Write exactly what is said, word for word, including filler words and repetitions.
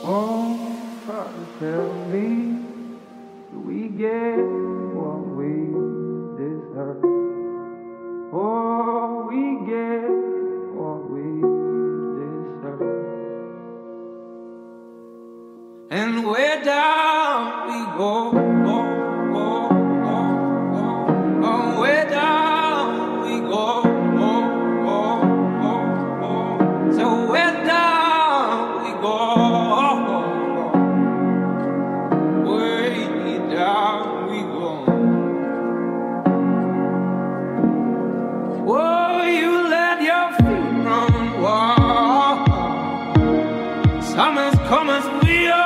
Oh, Father, tell me, do we get what we deserve? Oh, we get what we deserve. And where down we go, go, go, go, go. Oh, where down we go, go, go, go, go. So where down we go, way down we go. Oh, you let your feet run wild. Summer's come as we are.